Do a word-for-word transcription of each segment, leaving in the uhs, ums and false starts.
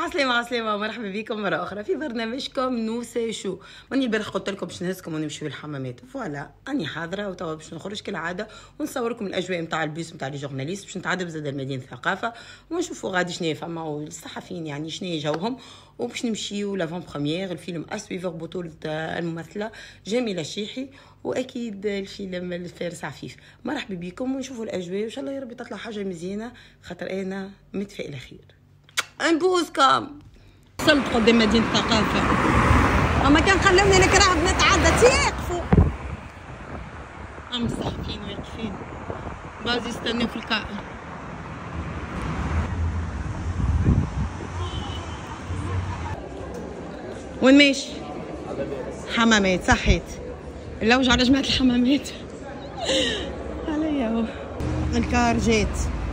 عسلامة عسلامة، مرحبا بكم مرة أخرى في برنامجكم نوسة شو. ماني البارح قلت لكم باش نهزكم ونمشيو للحمامات، فوالا أني حاضرة وتوا باش نخرج كالعادة ونصوركم الأجواء نتاع البيس نتاع لي جورناليست، باش نتعدى بزاف مدينة الثقافة ونشوفوا غادي شنو فما والصحفيين يعني شنو جوهم، وباش نمشيو لافون بروميير الفيلم اسويفر بطولة الممثلة جميلة الشيحي، واكيد الفيلم الفارس عفيف. مرحبا بكم ونشوفوا الاجواء وان شاء الله يا ربي تطلع حاجه مزيانه، خاطر انا متفائله خير. نبوسكم. وصلت قدام مدينه الثقافه، اما كان خلوني لك راح نتعدى تيقفوا ام الصحفيين واقفين باز يستنوا في القاعه. وين ماشي؟ حمامات. صحيت اللوج على جماعة الحمامات. عليا هو الكار جات.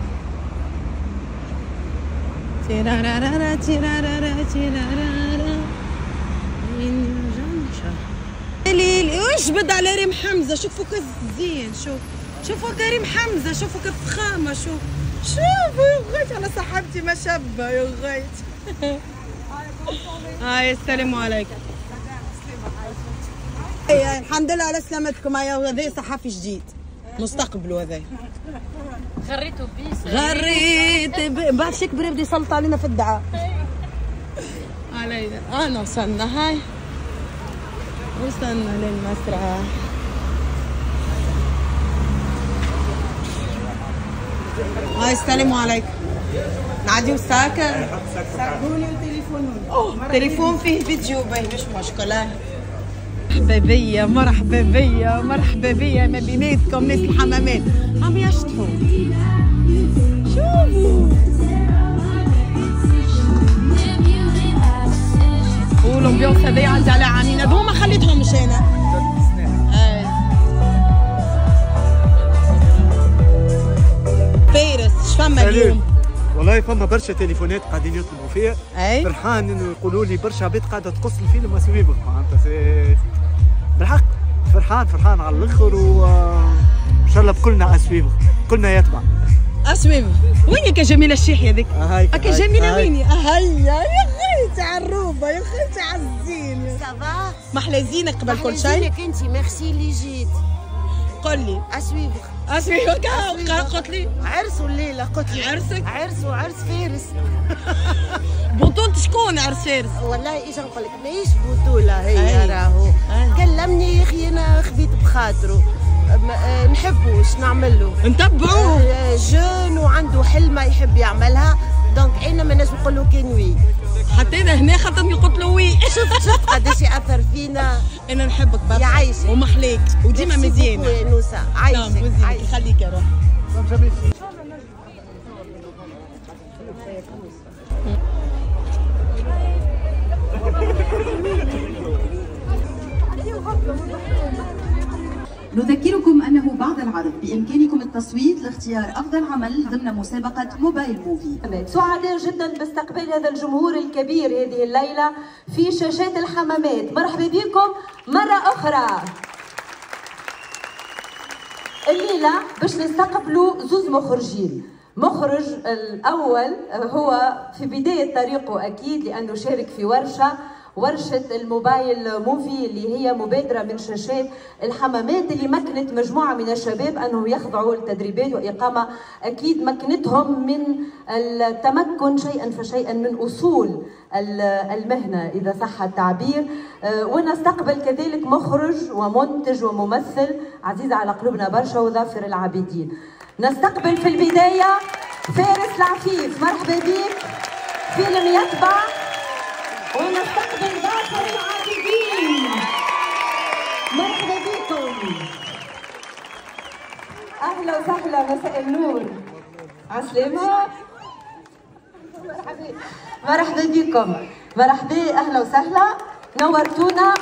تيرارارا تيرارارا تيرارارا وين جنشة ليل. وش بدا على ريم حمزة؟ شوفوا كيف زين، شوف شوفوا كريم حمزة، شوفوا كيف فخامة، شوف شوفوا يا غيت على صاحبتي ما شابة يا غيت. هاي السلام عليكم. اي الحمد لله على سلامتكم. هاي هذا صحفي جديد مستقبل، هذا غريتو بيس غريت بعد شي كبر يبدا يسلط علينا في الدعاء. علينا انا وصلنا. هاي وصلنا للمسرح. هاي السلام عليكم. نعديو الساكن ساكنوني وتليفونوني. تليفون فيه فيديو باهي مش مشكلة. مرحبا بيا مرحبا بيا مرحبا بيا ما بيناتكم ناس الحمامات عم يشطحوا. شوفوا والامبيونس هذا يعدي على عامين، هذو ما خليتهمش انا. اي فارس شفما اليوم؟ والله فما برشا تليفونات قاعدين يطلبوا فيها. اي فرحان انه يقولوا لي برشا عباد قاعده تقص الفيلم اسويبك، معناتها بالحق فرحان فرحان على الاخر، وان شاء الله بكلنا اسويبك كلنا يتبع اسويبك. وينك يا جميله الشيحي هذيك؟ هايك هاكا جميله ويني؟ هيا يا خيتي عالروبه يا خيتي عالزين. سافا محلى زينك قبل كل شيء. محلى زينك انت، ميرسي اللي جيت. قل لي اسويبك اسويبك. قلت لي عرس الليله، قلت لي عرسك؟ عرس وعرس فارس. بطولة شكون عرس فارس؟ والله ايش نقول لك ماهيش بطوله هي. راهو كلمني يا اخي انا خذيت بخاطره، نحبه واش نعمل له، نتبعوه جون وعنده حلمه يحب يعملها، دونك انا ما نجم نقول له كان وي. حتى انا هنا خاطرني قلت له وي. شفت شفت قداش ياثر فينا. انا نحبك برشا يعيشك ومحليك وديما مزيانه يا نوسه. عايشك عايشك خليك يا روح. نذكركم أنه بعد العرض بإمكانكم التصويت لاختيار أفضل عمل ضمن مسابقة موبايل موفي. سعداء جدا باستقبال هذا الجمهور الكبير هذه الليلة في شاشات الحمامات. مرحبا بكم مرة أخرى. الليلة باش نستقبلوا زوز مخرجين. مخرج الأول هو في بداية طريقه أكيد لأنه شارك في ورشة ورشة الموبايل موفي اللي هي مبادرة من شاشات الحمامات اللي مكنت مجموعة من الشباب أنهم يخضعوا للتدريبات وإقامة أكيد مكنتهم من التمكن شيئا فشيئا من أصول المهنة إذا صح التعبير. ونستقبل كذلك مخرج ومنتج وممثل عزيز على قلوبنا برشا وظافر العابدين. نستقبل في البداية فارس العفيف، مرحبا بك، فيلم يتبع. ونستقبل ظافر العابدين، مرحبا بكم. اهلا وسهلا، مساء النور، عسلامة. مرحبا مرحبا بكم، مرحبا، اهلا وسهلا، نورتونا.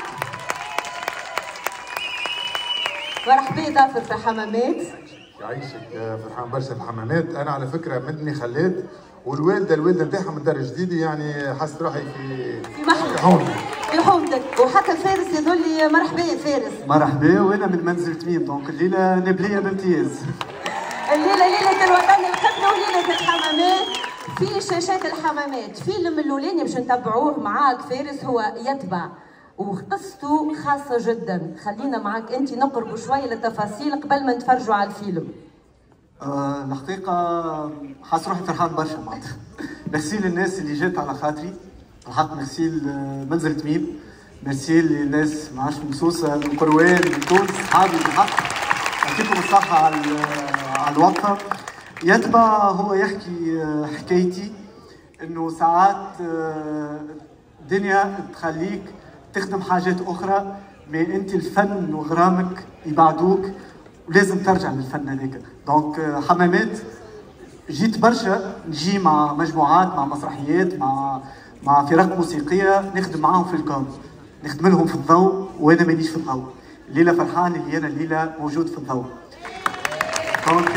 مرحبا ظافر في حمامات. يعيشك فرحان برشا الحمامات. انا على فكره مني خلاد، والوالده الوالده نتاعها من دار جديده، يعني حسيت روحي في في محل حومتك في حومتك. وحتى فارس يقول لي مرحبا يا فارس. مرحبا، وانا من منزل تميم، دونك الليله نبليه بامتياز. الليله ليله الوطن القدمه وليله الحمامات. في شاشات الحمامات فيلم الاولاني باش نتبعوه معاك فارس هو يتبع، وقصته خاصة جدا. خلينا معاك انت نقربوا شوية للتفاصيل قبل ما نتفرجوا على الفيلم. آه الحقيقة حاس روحي فرحان برشا معناتها. ميرسي للناس اللي جات على خاطري، الحق ميرسي لمنزل تميم، ميرسي للناس ما عادش من سوسة من قروان من تونس صحابي بالحق، يعطيكم الصحة على على الوقفة. يتبع هو يحكي حكايتي انه ساعات الدنيا تخليك تخدم حاجات اخرى، ما انت الفن وغرامك يبعدوك ولازم ترجع للفن هذاك. دونك حمامات جيت برشا نجي مع مجموعات مع مسرحيات مع مع فرق موسيقيه نخدم معاهم في الكون، نخدم لهم في الضوء وانا مانيش في الضوء. الليله فرحان اللي انا الليله موجود في الضوء. دونك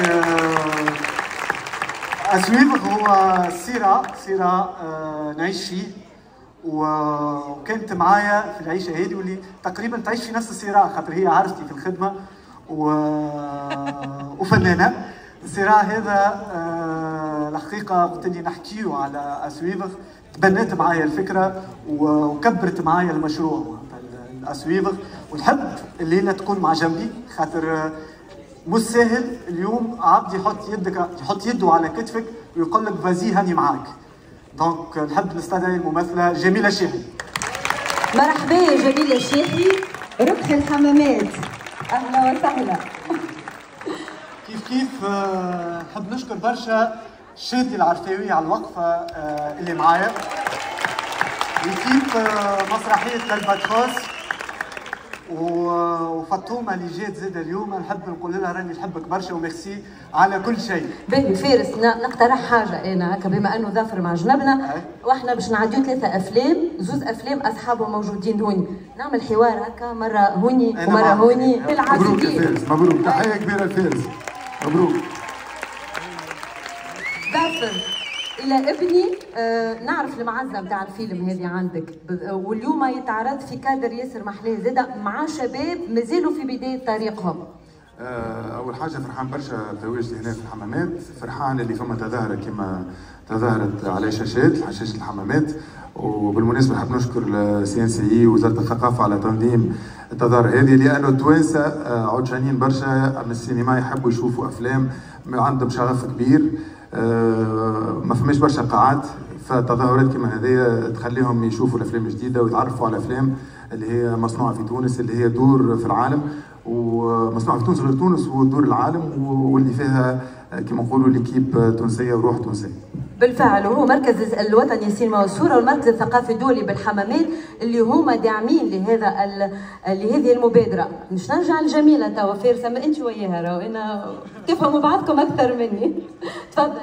اسويفر هو سيره سيره نعيش فيه، وكانت معايا في العيشه هذه واللي تقريبا تعيش في نفس الصراع، خاطر هي عرفتي في الخدمه و... وفنانه. الصراع هذا آه الحقيقه قلت لي نحكيو على اسويفر، تبنت معايا الفكره وكبرت معايا المشروع الاسويفر، ونحب الليله تكون مع جنبي، خاطر مش سهل اليوم عبد يحط يدك يحط يده على كتفك ويقول لك فازي هاني معاك. دونك نحب نستدعي الممثله جميله الشيحي. مرحبا يا جميله الشيحي، ربح الحمامات، اهلا وسهلا. كيف كيف نحب نشكر برشا شادي العرفاوي على الوقفه اللي معايا، وكيف مسرحيه الباتروس وفاطمه اللي جات زاده اليوم. نحب نقول لها راني نحبك برشا وميرسي على كل شيء. باهي فارس، نقترح حاجه انا هكا بما انه ظافر مع جنبنا، واحنا باش نعديو ثلاثه افلام، زوز افلام اصحابه موجودين هوني، نعمل حوار هكا مره هوني ومره هوني في العازمين. مبروك يا فارس، مبروك، تحيه كبيره لفارس، مبروك. ظافر الى ابني، آه نعرف المعزه نتاع الفيلم هذه عندك، واليوم يتعرض في كادر ياسر محلاه زاده مع شباب مازالوا في بدايه طريقهم. آه اول حاجه فرحان برشا بتواجدي هنا في الحمامات، فرحان اللي فما تظاهره كما تظاهرت على شاشات على شاشه الحمامات. وبالمناسبه نحب نشكر السي ان سي اي ووزاره الثقافه على تنظيم التظاهره هذه، لانه التوانسه عطشانين برشا من السينما، يحبوا يشوفوا افلام عندهم شغف كبير. أه ما فماش برشا قاعات، فتظاهرات كما هذه تخليهم يشوفوا الافلام الجديده ويتعرفوا على الافلام اللي هي مصنوعه في تونس، اللي هي دور في العالم، ومصنوعه في تونس غير تونس ودور العالم، واللي فيها كما نقولوا ليكيب تونسيه وروح تونسيه. بالفعل، وهو مركز الوطني للسينما والصوره والمركز الثقافي الدولي بالحمامات اللي هما داعمين لهذا لهذه المبادره. مش نرجع لجميله توا فارس، اما انت وياها راهو انا تفهموا بعضكم اكثر مني. تفضل.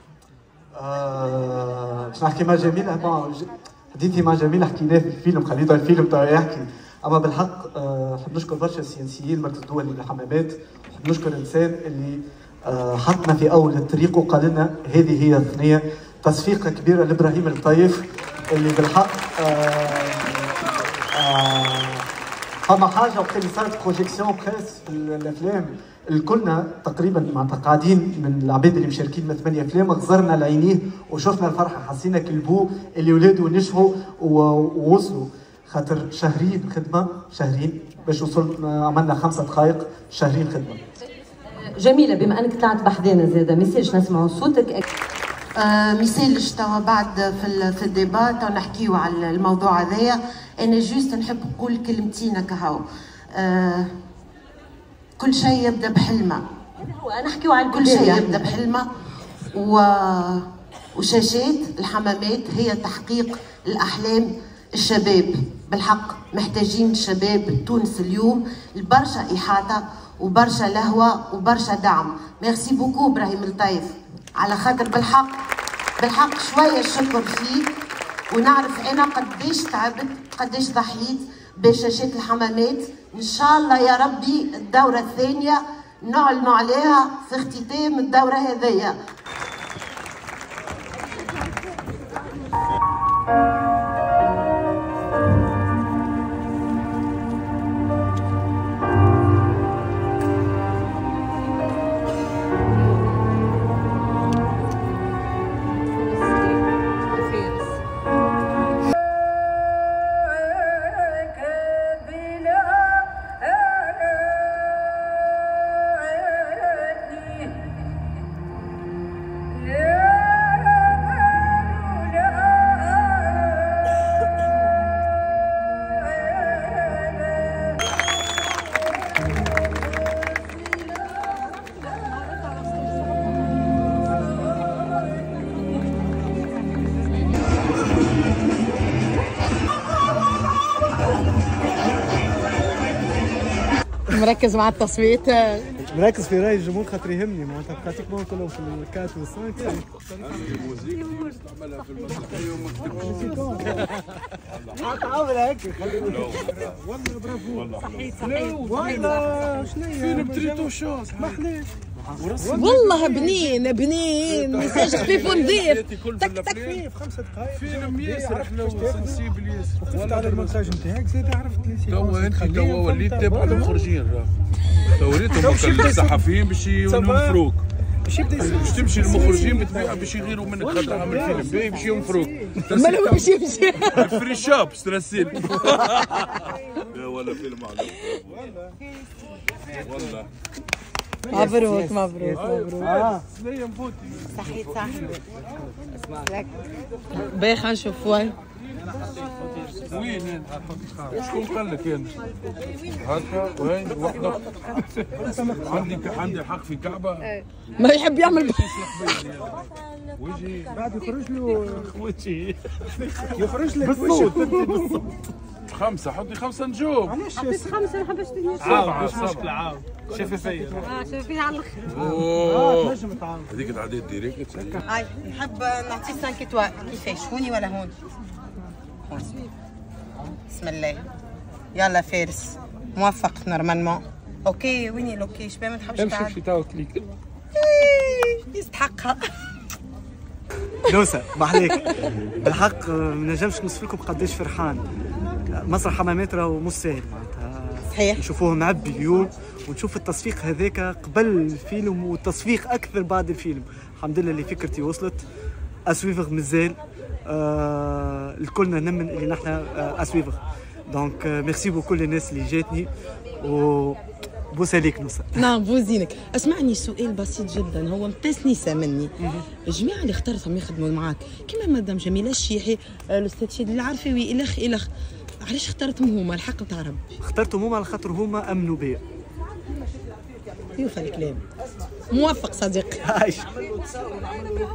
آه باش نحكي مع جميله، حديثي مع جميله حكيناه في الفيلم، خليته الفيلم تاعو يحكي. اما بالحق آه نحب نشكر برشا السي ان سي المركز الدولي للحمامات، نحب نشكر الانسان اللي آه حطنا في اول الطريق وقال لنا هذه هي الثنيه. تصفيقه كبيره لابراهيم الطيف اللي بالحق آه آه فما حاجه وقت اللي صارت بروجيكسيون بريس في الافلام الكلنا تقريبا مع قاعدين من العباد اللي مشاركين من ثمانية افلام، غزرنا لعينيه وشفنا الفرحه، حسينا كالبو اللي ولاده نجحوا ووصلوا، خاطر شهرين خدمه، شهرين باش وصلنا، عملنا خمسه دقائق، شهرين خدمه. جميله، بما انك طلعت بحذانا زاده، ما يصيرش نسمعوا صوتك. آه مثالش توا بعد في في الديبا تو نحكيو على الموضوع هذايا. انا جوست نحب نقول كلمتين كهو. آه كل شيء يبدا بحلمه، نحكيو عن كل شيء يبدا بحلمه، و وشاشات الحمامات هي تحقيق الاحلام. الشباب بالحق محتاجين الشباب تونس اليوم برشا احاطه وبرشا لهوه وبرشا دعم. ميرسي بوكو ابراهيم الطيف، على خاطر بالحق بالحق شويه الشكر فيك، ونعرف انا قديش تعبت قديش ضحيت بشاشات الحمامات. ان شاء الله يا ربي الدوره الثانيه نعلنوا عليها في اختتام الدوره هذيا. مركز مع التصويت؟ مركز في راي الجمهور خاطر يهمني معناتها براتيكمون كلهم في الكات والسانك. تعاون هيك والله برافو والله صحيح صحيح والله شنو فيلم تريتو شو محليش والله بنين بنين ميساج خفيف ونظيف تك تك خفيف خمسة دقائق فيلم ياسر حلو سنسيبل ياسر. وقفت على المونتاج نتاعك زاد عرفت لي توا انت توا وليت تابع المخرجين راه توريتهم الصحفيين باش ينفروك باش تمشي للمخرجين بالطبيعه باش يغيروا منك خاطر عامل فيلم باهي باش ينفروك. مالو باش يمشي فري شوب ستريسيل ولا فيلم على والله مبروك مبروك مبروك. صحيت صحيت. باهي خلينا نشوف وين وين شكون قال لك انا؟ هكا وين وحده عندي عندي الحق في كعبه ما يحب يعمل ويجي بعد يخرج له خوتي يخرج لك بالصوت. خمسه حطي خمسه نجوم. حطيت خمسه ما حبش تدير سبعه سبعه عاود شفافيه اه شوفيها على الاخر. اوه تنجم تعاود هذيك العادات ديريكت. هاي نحب نعطي خمسة اتوال. كيفاش هوني ولا هون؟ هون. بسم الله. يلا فارس موفق نورمالمون. اوكي ويني الاوكي شباب ما تحبش تعاد. امشي تاو كليك يستحقها. نوسة محليك بالحق ما نجمش نوصف لكم قداش فرحان. مسرح حمامات راهو مش ساهل معناتها صحيح نشوفوه معبي اليوم ونشوف التصفيق هذاك قبل الفيلم والتصفيق اكثر بعد الفيلم. الحمد لله اللي فكرتي وصلت. اسويفغ مازال آه الكلنا نمن اللي نحن آه اسويفغ دونك آه ميرسي بوكو الناس اللي جاتني و بوس عليك نوسة. نعم بوزينك. اسمعني سؤال بسيط جدا هو متسنيسه مني. الجماعه اللي اخترتهم يخدموا معاك كيما مدام جميله الشيحي الاستاذ شادي العرفوي الخ الخ علاش اخترتهم هما الحق بتاع ربي؟ اخترتهم هما على خاطر هما امنوا بيا. يوفى الكلام. موفق صديقي. عايش.